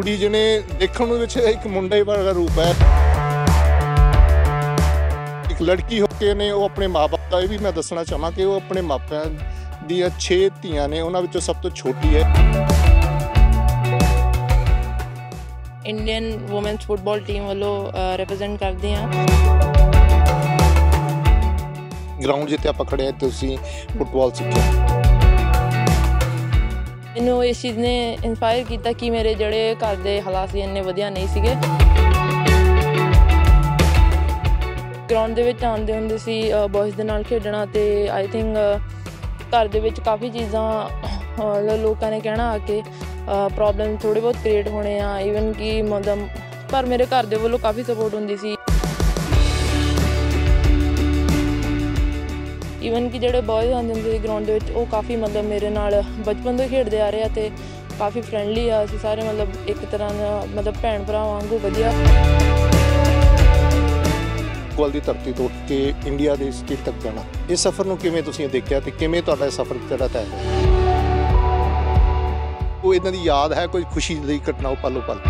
ਚੀਜ਼ ਨੇ ਦੇਖਣ ਨੂੰ ਵਿੱਚ ਇੱਕ ਮੁੰਡੇ ਵਰਗਾ ਰੂਪ ਹੈ। ਇੱਕ ਲੜਕੀ ਹੋ ਕੇ ਨੇ ਉਹ ਆਪਣੇ ਮਾਪੇ ਦਾ ਇਹ ਵੀ ਮੈਂ ਦੱਸਣਾ ਚਾਹਾਂ ਕਿ ਉਹ ਆਪਣੇ ਮਾਪਿਆਂ ਦੀਆਂ 6 ਧੀਆਂ ਨੇ, ਉਹਨਾਂ ਵਿੱਚੋਂ ਸਭ ਤੋਂ ਛੋਟੀ ਹੈ। ਇੰਡੀਅਨ ਵੂਮਨਸ ਫੁੱਟਬਾਲ ਟੀਮ ਵੱਲੋਂ ਰਿਪਰੈਜ਼ੈਂਟ ਕਰਦੀ ਹਾਂ। ਗਰਾਊਂਡ ਜਿੱਥੇ ਆਪਾਂ ਖੜੇ ਆ ਤੁਸੀਂ ਫੁੱਟਬਾਲ ਸਿੱਖਿਆ। ਮੈਨੂੰ ਇਸ ਚੀਜ਼ ਨੇ ਇਨਸਪਾਇਰ ਕੀਤਾ ਕਿ ਮੇਰੇ ਜਿਹੜੇ ਘਰ ਦੇ ਹਾਲਾਤ ਸੀ ਇੰਨੇ ਵਧੀਆ ਨਹੀਂ ਸੀਗੇ। ਗਰਾਊਂਡ ਦੇ ਵਿੱਚ ਆਉਂਦੇ ਹੁੰਦੇ ਸੀ ਬॉयਜ਼ ਦੇ ਨਾਲ ਖੇਡਣਾ, ਤੇ ਆਈ ਥਿੰਕ ਘਰ ਦੇ ਵਿੱਚ ਕਾਫੀ ਚੀਜ਼ਾਂ ਲੋਕਾਂ ਨੇ ਕਹਿਣਾ ਆ ਕੇ ਪ੍ਰੋਬਲਮ ਥੋੜ੍ਹੇ ਬਹੁਤ ਕ੍ਰੀਏਟ ਹੋਣੇ ਆ, ਈਵਨ ਕਿ ਮਤਲਬ ਪਰ ਮੇਰੇ ਘਰ ਦੇ ਵੱਲੋਂ ਕਾਫੀ ਸਪੋਰਟ ਹੁੰਦੀ ਸੀ। ਈਵਨ ਕਿ ਜਿਹੜੇ ਬॉयਜ਼ ਆਉਂਦੇ ਹੁੰਦੇ ਸੀ ਗਰਾਊਂਡ ਦੇ ਵਿੱਚ ਉਹ ਕਾਫੀ ਮਤਲਬ ਮੇਰੇ ਨਾਲ ਬਚਪਨ ਤੋਂ ਖੇਡਦੇ ਆ ਰਹੇ ਆ, ਤੇ ਕਾਫੀ ਫਰੈਂਡਲੀ ਆ ਅਸੀਂ ਸਾਰੇ, ਮਤਲਬ ਇੱਕ ਤਰ੍ਹਾਂ ਦਾ ਮਤਲਬ ਭੈਣ ਭਰਾ ਵਾਂਗੂ ਵਧੀਆ। ਫੁੱਟਬਾਲ ਦੀ ਧਰਤੀ ਤੋਂ ਉੱਠ ਕੇ ਇੰਡੀਆ ਦੇ ਸਟੇਟ ਤੱਕ ਜਾਣਾ, ਇਸ ਸਫ਼ਰ ਨੂੰ ਕਿਵੇਂ ਤੁਸੀਂ ਦੇਖਿਆ ਤੇ ਕਿਵੇਂ ਤੁਹਾਡਾ ਇਹ ਸਫ਼ਰ ਜਿਹੜਾ ਤੈਅ ਹੋਇਆ? ਉਹ ਇਹਨਾਂ ਦੀ ਯਾਦ ਹੈ ਕੋਈ ਖੁਸ਼ੀ ਦੀ ਘਟਨਾ, ਉਹ ਪਲ ਪਲ?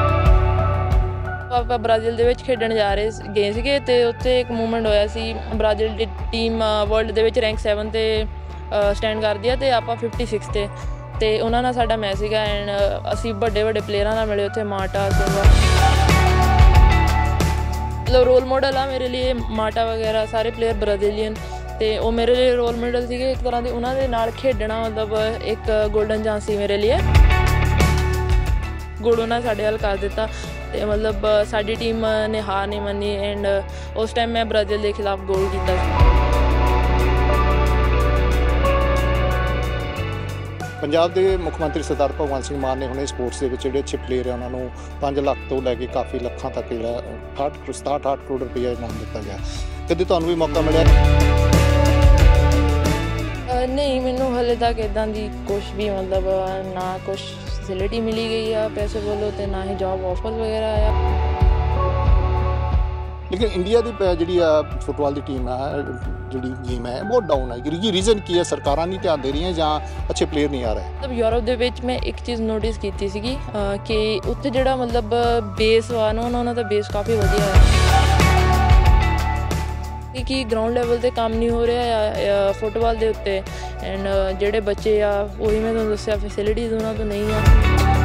ਆਪਾਂ ਬ੍ਰਾਜ਼ੀਲ ਦੇ ਵਿੱਚ ਖੇਡਣ ਗਏ ਸੀਗੇ, ਤੇ ਉੱਥੇ ਇੱਕ ਮੂਵਮੈਂਟ ਹੋਇਆ ਸੀ। ਬ੍ਰਾਜ਼ੀਲ ਦੀ ਟੀਮ ਵਰਲਡ ਦੇ ਵਿੱਚ ਰੈਂਕ 7 ਤੇ ਸਟੈਂਡ ਕਰਦੀ ਆ, ਤੇ ਆਪਾਂ 56 ਤੇ ਉਹਨਾਂ ਨਾਲ ਸਾਡਾ ਮੈਚ ਸੀਗਾ। ਐਂਡ ਅਸੀਂ ਵੱਡੇ ਪਲੇਅਰਾਂ ਨਾਲ ਮਿਲੇ ਉੱਥੇ। ਮਾਟਾ ਸੀਗਾ ਮਤਲਬ ਰੋਲ ਮਾਡਲ ਆ ਮੇਰੇ ਲਈ, ਮਾਟਾ ਵਗੈਰਾ ਸਾਰੇ ਪਲੇਅਰ ਬ੍ਰਾਜ਼ੀਲੀਅਨ, ਤੇ ਉਹ ਮੇਰੇ ਲਈ ਰੋਲ ਮਾਡਲ ਸੀਗੇ ਇੱਕ ਤਰ੍ਹਾਂ ਦੇ। ਉਹਨਾਂ ਦੇ ਨਾਲ ਖੇਡਣਾ ਮਤਲਬ ਇੱਕ ਗੋਲਡਨ ਚਾਂਸ ਸੀ ਮੇਰੇ ਲਈ। ਗੋਲ ਉਹਨਾਂ ਸਾਡੇ ਵੱਲ ਕਰ ਦਿੱਤਾ, ਤੇ ਮਤਲਬ ਸਾਡੀ ਟੀਮ ਨੇ ਹਾਰ ਨਹੀਂ ਮੰਨੀ। ਐਂਡ ਉਸ ਟਾਈਮ ਮੈਂ ਬ੍ਰਾਜ਼ੀਲ ਦੇ ਖਿਲਾਫ ਗੋਲ ਕੀਤਾ ਸੀ। ਪੰਜਾਬ ਦੇ ਮੁੱਖ ਮੰਤਰੀ ਸਰਦਾਰ ਭਗਵੰਤ ਸਿੰਘ ਮਾਨ ਨੇ ਹੁਣੇ ਸਪੋਰਟਸ ਦੇ ਵਿੱਚ ਜਿਹੜੇ ਅੱਛੇ ਪਲੇਅਰ ਆ ਉਹਨਾਂ ਨੂੰ 5 ਲੱਖ ਤੋਂ ਲੈ ਕੇ ਕਾਫੀ ਲੱਖਾਂ ਤੱਕ ਜਿਹੜਾ 67 ਕਰੋੜ ਰੁਪਈਆ ਇਨਾਮ ਦਿੱਤਾ ਗਿਆ। ਕਦੇ ਤੁਹਾਨੂੰ ਵੀ ਮੌਕਾ ਮਿਲਿਆ? ਨਹੀਂ, ਮੈਨੂੰ ਹਾਲੇ ਤੱਕ ਇੱਦਾਂ ਦੀ ਕੁਛ ਵੀ ਮਤਲਬ ਨਾ ਕੁਛ ਫੈਸਿਲਿਟੀ ਮਿਲੀ ਗਈ ਆ ਪੈਸੇ ਵੱਲੋਂ, ਤੇ ਨਾ ਹੀ ਜੋਬ ਆਫਰ ਵਗੈਰਾ ਆਇਆ। ਲੇਕਿਨ ਇੰਡੀਆ ਦੀ ਜਿਹੜੀ ਆ ਫੁੱਟਬਾਲ ਦੀ ਟੀਮ ਆ, ਜਿਹੜੀ ਗੇਮ ਹੈ ਬਹੁਤ ਡਾਊਨ ਹੈ। ਰੀਜ਼ਨ ਕੀ ਹੈ? ਸਰਕਾਰਾਂ ਨਹੀਂ ਧਿਆਨ ਦੇ ਰਹੀਆਂ ਜਾਂ ਅੱਛੇ ਪਲੇਅਰ ਨਹੀਂ ਆ ਰਹੇ? ਮਤਲਬ ਯੂਰਪ ਦੇ ਵਿੱਚ ਮੈਂ ਇੱਕ ਚੀਜ਼ ਨੋਟਿਸ ਕੀਤੀ ਸੀਗੀ ਕਿ ਉੱਥੇ ਜਿਹੜਾ ਮਤਲਬ ਬੇਸ ਵਾ ਨਾ, ਉਹਨਾਂ ਦਾ ਬੇਸ ਕਾਫੀ ਵਧੀਆ ਹੈ। ਕਿ ਗਰਾਊਂਡ ਲੈਵਲ 'ਤੇ ਕੰਮ ਨਹੀਂ ਹੋ ਰਿਹਾ ਫੁੱਟਬਾਲ ਦੇ ਉੱਤੇ। ਐਂਡ ਜਿਹੜੇ ਬੱਚੇ ਆ ਉਹੀ ਮੈਂ ਤੁਹਾਨੂੰ ਦੱਸਿਆ ਫੈਸਿਲਿਟੀਜ਼ ਉਹਨਾਂ ਤੋਂ ਨਹੀਂ ਆ।